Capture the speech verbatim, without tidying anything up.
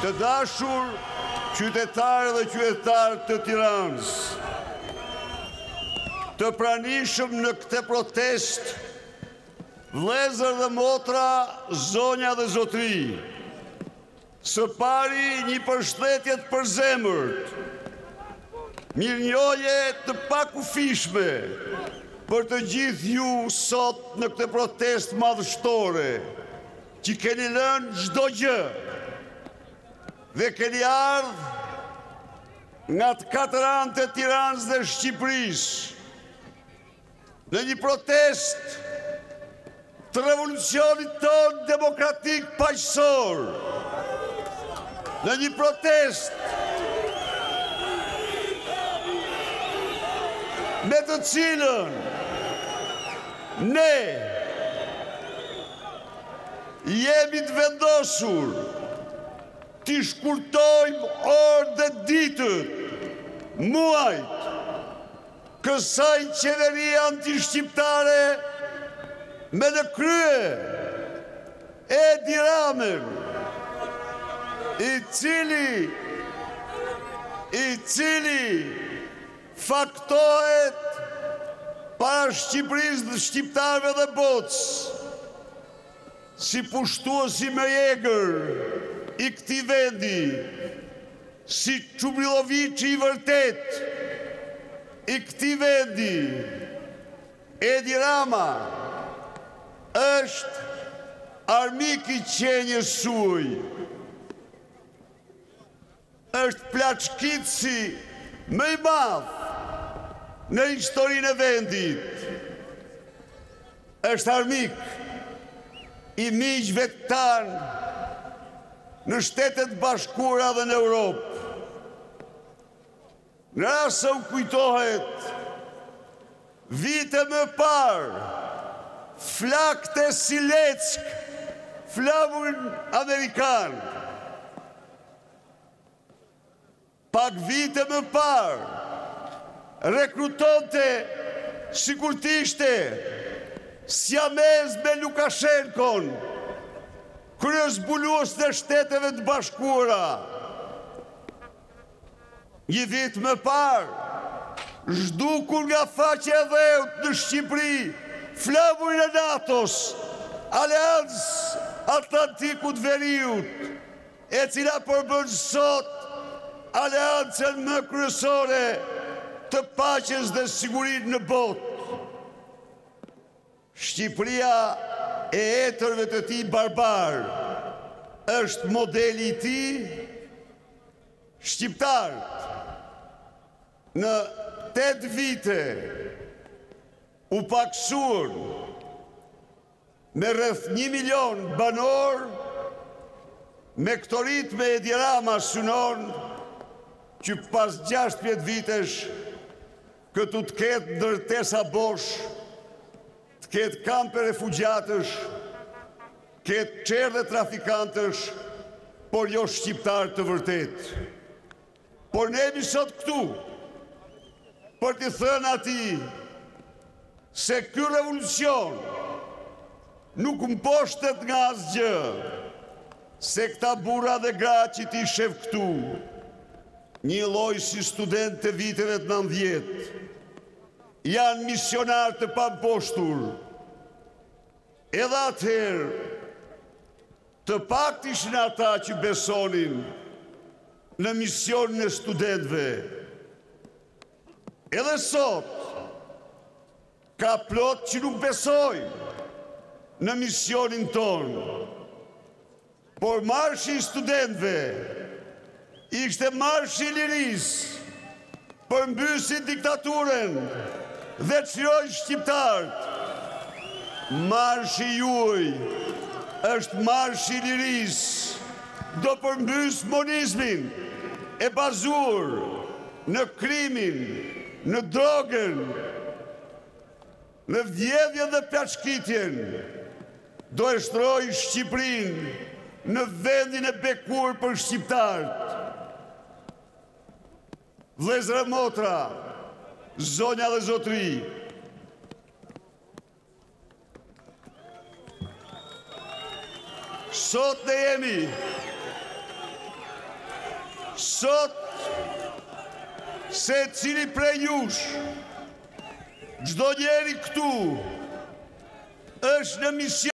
Të dashur qytetarë dhe qytetarë të Tiranës, të pranishëm në këtë protest, vëllezër dhe motra, zonja dhe zotri, së pari një përshëndetje të përzemërt, mirënjohje të pakufishme për të gjithë ju sot në këtë protest madhështore, që keni lënë çdo gjë dhe keni ardhur nga të katër anët e Tiranës dhe Shqipërisë në një protest të revolucionit tonë demokratik paqësor, në një protest me të cilën ne jemi të vendosur t'i shkurtojmë orë dhe ditët, muajt, kësaj qeveria anti-shqiptare me në krye Edi Ramën, i cili, i cili faktohet para Shqipërisë dhe shqiptarëve dhe botës, si pushtuesi me egër i këtij vendi, si Çubriloviçi i vërtet i këtij vendi. Edi Rama është armik i qenjes suaj, është plaçkitësi më i madh në historinë e vendit, është armik i miqve tanë në Shtetet Bashkuara dhe në Europë. Në rast se u kujtohet vite më parë, flakët e Sileck, flamurin amerikan, pak vite më parë, rekrutonte sikur të ishte siamez me Lukashenkon, kryezbulues të Shteteve të Bashkuara. Një vit më parë, zhdukur nga faqja e dheut në Shqipëri, flamurin e NATO-s, Aleancë Atlantikut Veriut, e cila përbën sot aleancën më kryesore të paqes dhe sigurisë në botë. Shqipëria e etërve të tij barbar është modeli i tij. Shqiptarët në tetë vite u paksuan me rreth një milion banor, me këto ritme Edi Rama synon që pas gjashtëdhjetë vitesh këtu të ketë ndërtesa bosh, të ketë kampe refugjatësh, ketë çerdhe trafikantësh, por jo shqiptar të vërtet. Por ne jemi sot këtu për t'i thënë atij se ky revolucion nuk mposhtet nga asgjë, se këta burra dhe gra që ti shef këtu, një lloj si student të viteve të nëntëdhjetë, janë misionar të pamposhtur. Edhe atëherë, të pak ishin ata që besonin në misionin e studentëve. Edhe sot, ka plot që nuk besojnë në misionin tonë. Por marshi i studentëve ishte marshi i lirisë, përmbysi diktaturën dhe çliroi shqiptarët. Marshi juaj është marshi i lirisë, do përmbys monizmin e bazuar në krimin, në drogën, në vjedhjen dhe plaçkitjen, do e shtrojë Shqipërinë në vendin e bekuar për shqiptarët. Vëllezër e motra, zonja dhe zotri, sot ne jemi sot se cili prej jush, çdo njeri këtu është në mision